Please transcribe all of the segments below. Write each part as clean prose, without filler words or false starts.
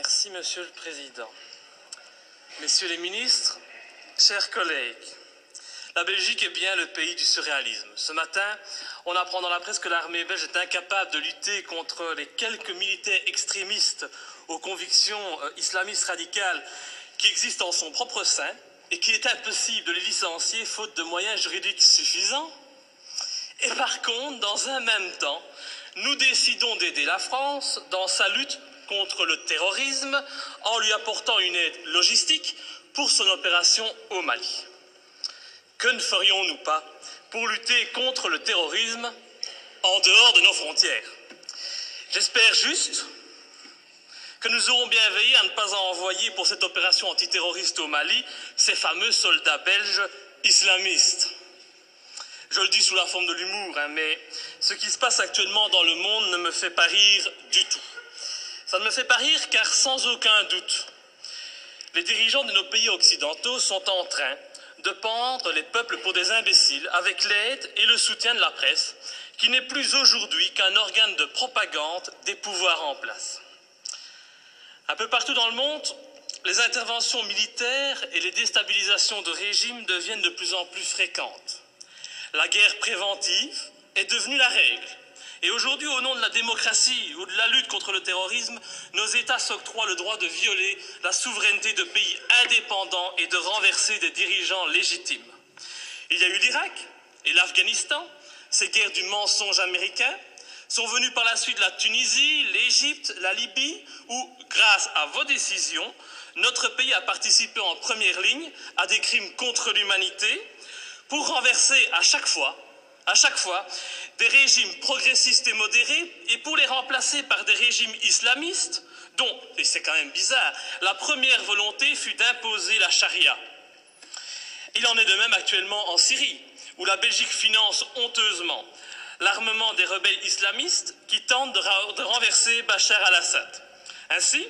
Merci, Monsieur le Président. Messieurs les ministres, chers collègues, la Belgique est bien le pays du surréalisme. Ce matin, on apprend dans la presse que l'armée belge est incapable de lutter contre les quelques militaires extrémistes aux convictions islamistes radicales qui existent en son propre sein et qu'il est impossible de les licencier faute de moyens juridiques suffisants. Et par contre, dans un même temps, nous décidons d'aider la France dans sa lutte contre le terrorisme en lui apportant une aide logistique pour son opération au Mali. Que ne ferions-nous pas pour lutter contre le terrorisme en dehors de nos frontières? J'espère juste que nous aurons bien veillé à ne pas envoyer pour cette opération antiterroriste au Mali ces fameux soldats belges islamistes. Je le dis sous la forme de l'humour, mais ce qui se passe actuellement dans le monde ne me fait pas rire du tout. Ça ne me fait pas rire car sans aucun doute, les dirigeants de nos pays occidentaux sont en train de pendre les peuples pour des imbéciles avec l'aide et le soutien de la presse, qui n'est plus aujourd'hui qu'un organe de propagande des pouvoirs en place. Un peu partout dans le monde, les interventions militaires et les déstabilisations de régimes deviennent de plus en plus fréquentes. La guerre préventive est devenue la règle. Et aujourd'hui, au nom de la démocratie ou de la lutte contre le terrorisme, nos États s'octroient le droit de violer la souveraineté de pays indépendants et de renverser des dirigeants légitimes. Il y a eu l'Irak et l'Afghanistan, ces guerres du mensonge américain, sont venues par la suite la Tunisie, l'Égypte, la Libye, où, grâce à vos décisions, notre pays a participé en première ligne à des crimes contre l'humanité pour renverser à chaque fois, des régimes progressistes et modérés et pour les remplacer par des régimes islamistes dont, et c'est quand même bizarre, la première volonté fut d'imposer la charia. Il en est de même actuellement en Syrie, où la Belgique finance honteusement l'armement des rebelles islamistes qui tentent de renverser Bachar al-Assad. Ainsi,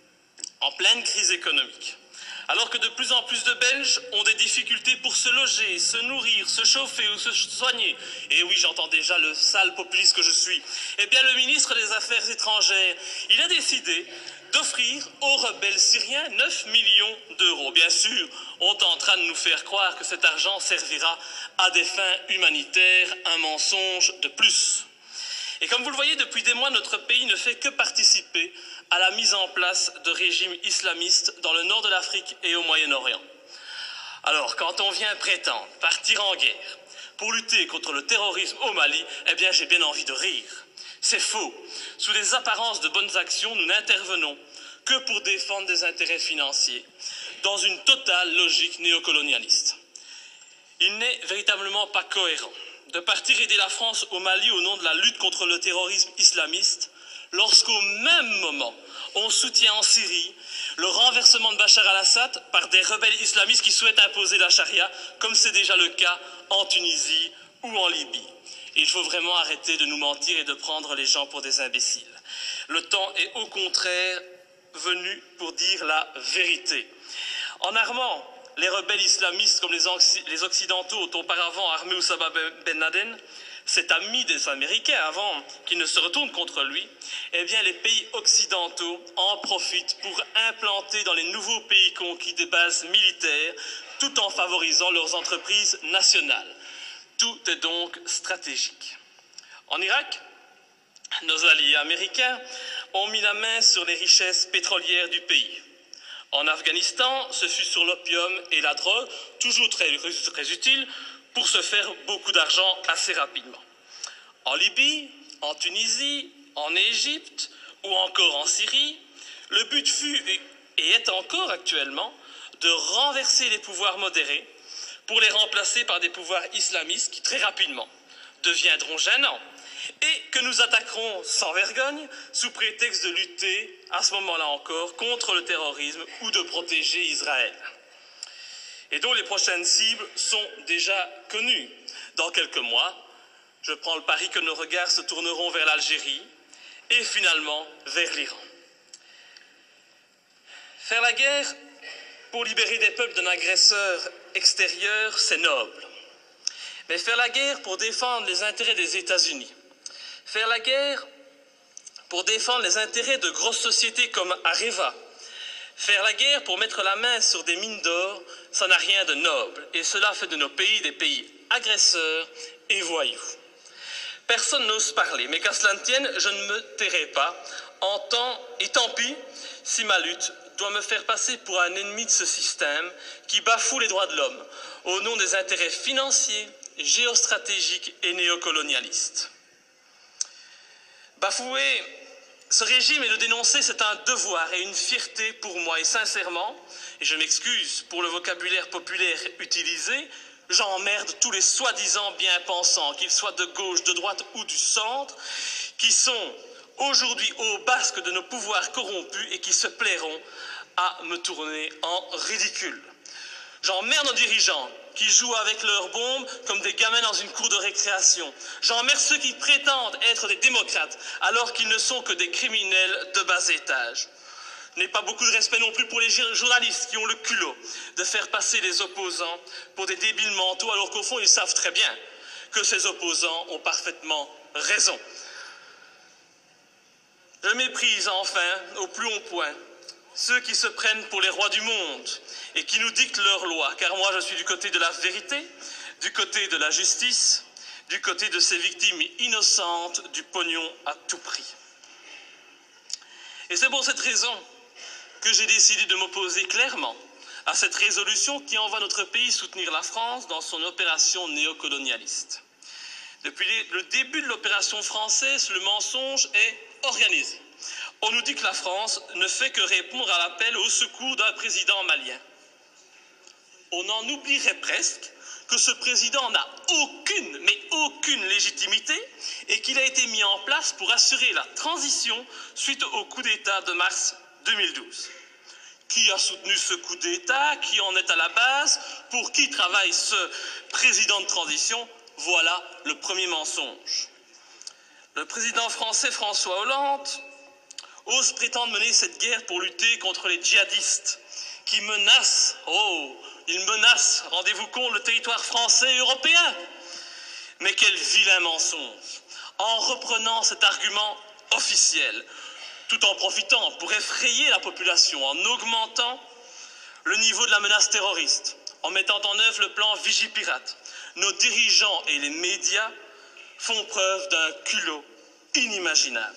en pleine crise économique, alors que de plus en plus de Belges ont des difficultés pour se loger, se nourrir, se chauffer ou se soigner, et oui, j'entends déjà le sale populiste que je suis, eh bien le ministre des Affaires étrangères, il a décidé d'offrir aux rebelles syriens 9 millions d'euros. Bien sûr, on est en train de nous faire croire que cet argent servira à des fins humanitaires, un mensonge de plus. Et comme vous le voyez, depuis des mois, notre pays ne fait que participer à la mise en place de régimes islamistes dans le nord de l'Afrique et au Moyen-Orient. Alors, quand on vient prétendre partir en guerre pour lutter contre le terrorisme au Mali, eh bien, j'ai bien envie de rire. C'est faux. Sous des apparences de bonnes actions, nous n'intervenons que pour défendre des intérêts financiers, dans une totale logique néocolonialiste. Il n'est véritablement pas cohérent de partir aider la France au Mali au nom de la lutte contre le terrorisme islamiste, lorsqu'au même moment, on soutient en Syrie le renversement de Bachar al-Assad par des rebelles islamistes qui souhaitent imposer la charia, comme c'est déjà le cas en Tunisie ou en Libye. Et il faut vraiment arrêter de nous mentir et de prendre les gens pour des imbéciles. Le temps est au contraire venu pour dire la vérité. En armant les rebelles islamistes comme les Occidentaux ont auparavant armé Oussama Ben Laden, cet ami des Américains avant qu'ils ne se retournent contre lui, eh bien les pays occidentaux en profitent pour implanter dans les nouveaux pays conquis des bases militaires tout en favorisant leurs entreprises nationales. Tout est donc stratégique. En Irak, nos alliés américains ont mis la main sur les richesses pétrolières du pays. En Afghanistan, ce fut sur l'opium et la drogue, toujours très utiles, pour se faire beaucoup d'argent assez rapidement. En Libye, en Tunisie, en Égypte ou encore en Syrie, le but fut et est encore actuellement de renverser les pouvoirs modérés pour les remplacer par des pouvoirs islamistes qui très rapidement deviendront gênants et que nous attaquerons sans vergogne sous prétexte de lutter, à ce moment-là encore, contre le terrorisme ou de protéger Israël. Et dont les prochaines cibles sont déjà connues. Dans quelques mois, je prends le pari que nos regards se tourneront vers l'Algérie et finalement vers l'Iran. Faire la guerre pour libérer des peuples d'un agresseur extérieur, c'est noble. Mais faire la guerre pour défendre les intérêts des États-Unis, faire la guerre pour défendre les intérêts de grosses sociétés comme Areva. Faire la guerre pour mettre la main sur des mines d'or, ça n'a rien de noble, et cela fait de nos pays des pays agresseurs et voyous. Personne n'ose parler, mais qu'à cela ne tienne, je ne me tairai pas, et tant pis si ma lutte doit me faire passer pour un ennemi de ce système qui bafoue les droits de l'homme au nom des intérêts financiers, géostratégiques et néocolonialistes. Bafouer ce régime et le dénoncer, c'est un devoir et une fierté pour moi. Et sincèrement, et je m'excuse pour le vocabulaire populaire utilisé, j'emmerde tous les soi-disant bien-pensants, qu'ils soient de gauche, de droite ou du centre, qui sont aujourd'hui au basque de nos pouvoirs corrompus et qui se plairont à me tourner en ridicule. J'emmerde nos dirigeants qui jouent avec leurs bombes comme des gamins dans une cour de récréation. J'emmerde ceux qui prétendent être des démocrates alors qu'ils ne sont que des criminels de bas étage. Je n'ai pas beaucoup de respect non plus pour les journalistes qui ont le culot de faire passer les opposants pour des débiles mentaux alors qu'au fond ils savent très bien que ces opposants ont parfaitement raison. Je méprise enfin au plus haut point ceux qui se prennent pour les rois du monde et qui nous dictent leurs lois, car moi je suis du côté de la vérité, du côté de la justice, du côté de ces victimes innocentes du pognon à tout prix. Et c'est pour cette raison que j'ai décidé de m'opposer clairement à cette résolution qui envoie notre pays soutenir la France dans son opération néocolonialiste. Depuis le début de l'opération française, le mensonge est organisé. On nous dit que la France ne fait que répondre à l'appel au secours d'un président malien. On en oublierait presque que ce président n'a aucune, mais aucune légitimité et qu'il a été mis en place pour assurer la transition suite au coup d'État de mars 2012. Qui a soutenu ce coup d'État? Qui en est à la base? Pour qui travaille ce président de transition? Voilà le premier mensonge. Le président français François Hollande ose prétendre mener cette guerre pour lutter contre les djihadistes qui menacent, ils menacent, rendez-vous compte, le territoire français et européen. Mais quel vilain mensonge! En reprenant cet argument officiel, tout en profitant pour effrayer la population, en augmentant le niveau de la menace terroriste, en mettant en œuvre le plan Vigipirate, nos dirigeants et les médias font preuve d'un culot inimaginable.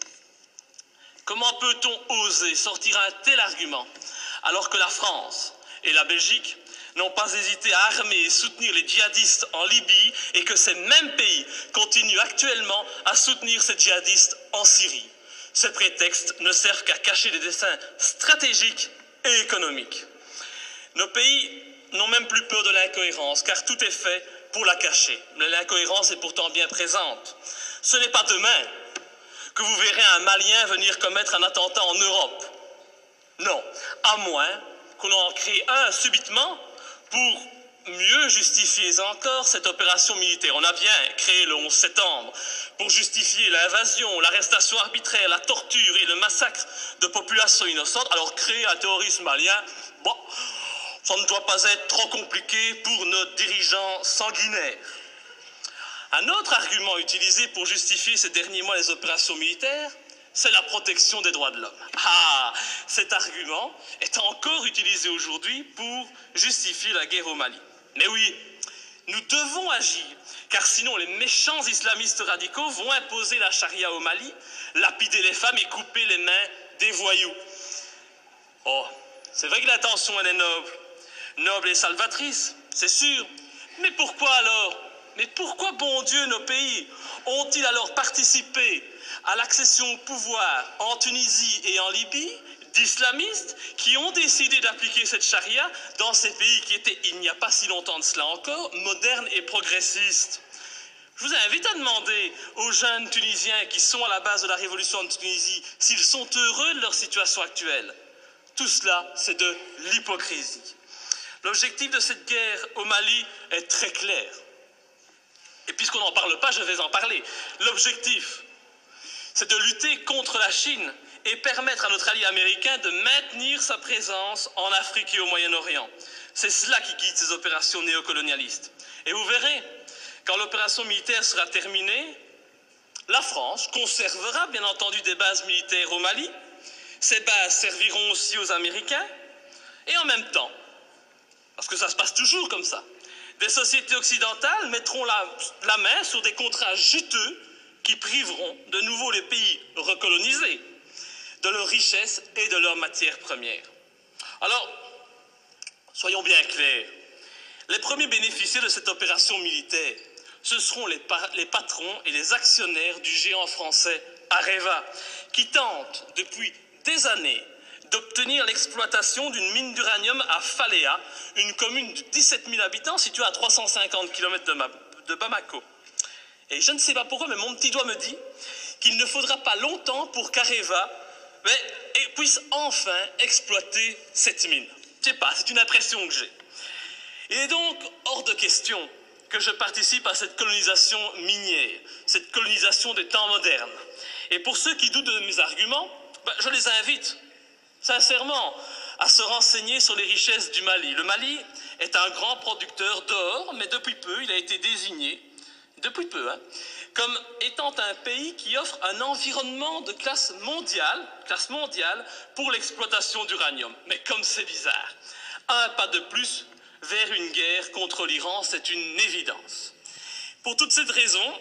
Comment peut-on oser sortir un tel argument alors que la France et la Belgique n'ont pas hésité à armer et soutenir les djihadistes en Libye et que ces mêmes pays continuent actuellement à soutenir ces djihadistes en Syrie? Ces prétextes ne servent qu'à cacher des desseins stratégiques et économiques. Nos pays n'ont même plus peur de l'incohérence car tout est fait pour la cacher. Mais l'incohérence est pourtant bien présente. Ce n'est pas demain que vous verrez un Malien venir commettre un attentat en Europe. Non, à moins qu'on en crée un subitement pour mieux justifier encore cette opération militaire. On a bien créé le 11 septembre pour justifier l'invasion, l'arrestation arbitraire, la torture et le massacre de populations innocentes. Alors créer un terrorisme malien, bon, ça ne doit pas être trop compliqué pour nos dirigeants sanguinaires. Un autre argument utilisé pour justifier ces derniers mois les opérations militaires, c'est la protection des droits de l'homme. Ah, cet argument est encore utilisé aujourd'hui pour justifier la guerre au Mali. Mais oui, nous devons agir, car sinon les méchants islamistes radicaux vont imposer la charia au Mali, lapider les femmes et couper les mains des voyous. Oh, c'est vrai que l'intention elle est noble et salvatrice, c'est sûr. Mais pourquoi alors? Mais pourquoi, bon Dieu, nos pays ont-ils alors participé à l'accession au pouvoir en Tunisie et en Libye d'islamistes qui ont décidé d'appliquer cette charia dans ces pays qui étaient, il n'y a pas si longtemps de cela encore, modernes et progressistes? Je vous invite à demander aux jeunes Tunisiens qui sont à la base de la révolution de Tunisie s'ils sont heureux de leur situation actuelle. Tout cela, c'est de l'hypocrisie. L'objectif de cette guerre au Mali est très clair. Et puisqu'on n'en parle pas, je vais en parler. L'objectif, c'est de lutter contre la Chine et permettre à notre allié américain de maintenir sa présence en Afrique et au Moyen-Orient. C'est cela qui guide ces opérations néocolonialistes. Et vous verrez, quand l'opération militaire sera terminée, La France conservera bien entendu des bases militaires au Mali. Ces bases serviront aussi aux Américains. Et en même temps, parce que ça se passe toujours comme ça, des sociétés occidentales mettront la main sur des contrats juteux qui priveront de nouveau les pays recolonisés de leurs richesses et de leurs matières premières. Alors, soyons bien clairs, les premiers bénéficiaires de cette opération militaire, ce seront les patrons et les actionnaires du géant français Areva, qui tentent depuis des années d'obtenir l'exploitation d'une mine d'uranium à Faléa, une commune de 17 000 habitants située à 350 km de Bamako. Et je ne sais pas pourquoi, mais mon petit doigt me dit qu'il ne faudra pas longtemps pour qu'Areva puisse enfin exploiter cette mine. Je ne sais pas, c'est une impression que j'ai. Il est donc hors de question que je participe à cette colonisation minière, cette colonisation des temps modernes. Et pour ceux qui doutent de mes arguments, je les invite sincèrement à se renseigner sur les richesses du Mali. Le Mali est un grand producteur d'or, mais depuis peu, il a été désigné, comme étant un pays qui offre un environnement de classe mondiale pour l'exploitation d'uranium. Mais comme c'est bizarre, un pas de plus vers une guerre contre l'Iran, c'est une évidence. Pour toutes ces raisons,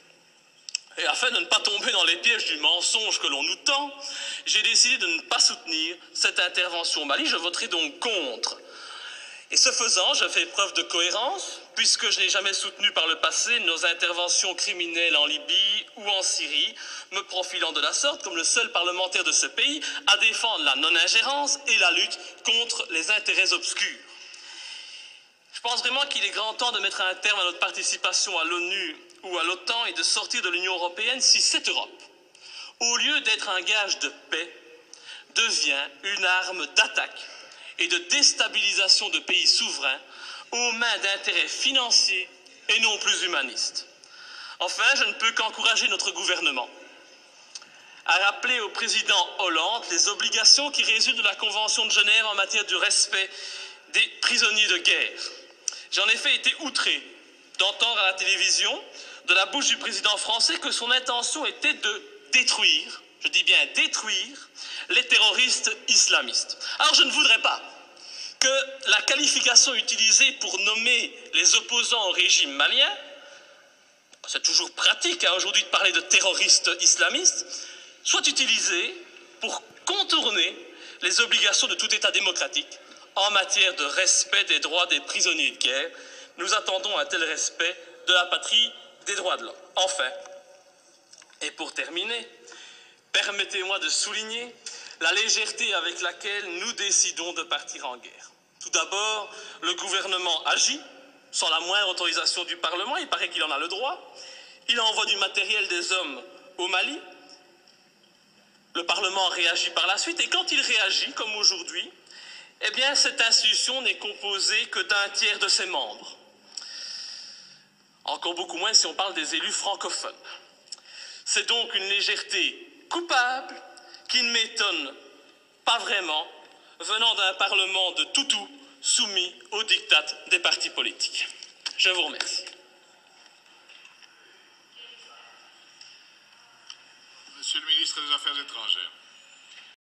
et afin de ne pas tomber dans les pièges du mensonge que l'on nous tend, j'ai décidé de ne pas soutenir cette intervention au Mali. Je voterai donc contre. Et ce faisant, je fais preuve de cohérence, puisque je n'ai jamais soutenu par le passé nos interventions criminelles en Libye ou en Syrie, me profilant de la sorte comme le seul parlementaire de ce pays à défendre la non-ingérence et la lutte contre les intérêts obscurs. Je pense vraiment qu'il est grand temps de mettre un terme à notre participation à l'ONU ou à l'OTAN et de sortir de l'Union européenne si cette Europe, au lieu d'être un gage de paix, devient une arme d'attaque et de déstabilisation de pays souverains aux mains d'intérêts financiers et non plus humanistes. Enfin, je ne peux qu'encourager notre gouvernement à rappeler au président Hollande les obligations qui résultent de la Convention de Genève en matière de respect des prisonniers de guerre. J'ai en effet été outré d'entendre à la télévision, de la bouche du président français, que son intention était de détruire, je dis bien détruire, les terroristes islamistes. Alors je ne voudrais pas que la qualification utilisée pour nommer les opposants au régime malien, c'est toujours pratique aujourd'hui de parler de terroristes islamistes, soit utilisée pour contourner les obligations de tout État démocratique en matière de respect des droits des prisonniers de guerre. Nous attendons un tel respect de la patrie des droits de l'homme. Enfin, et pour terminer, permettez-moi de souligner la légèreté avec laquelle nous décidons de partir en guerre. Tout d'abord, le gouvernement agit sans la moindre autorisation du Parlement, il paraît qu'il en a le droit. Il envoie du matériel, des hommes au Mali. Le Parlement réagit par la suite, et quand il réagit, comme aujourd'hui, eh bien, cette institution n'est composée que d'un tiers de ses membres. Encore beaucoup moins si on parle des élus francophones. C'est donc une légèreté coupable qui ne m'étonne pas vraiment, venant d'un Parlement de toutous soumis aux diktats des partis politiques. Je vous remercie. Monsieur le ministre des Affaires étrangères.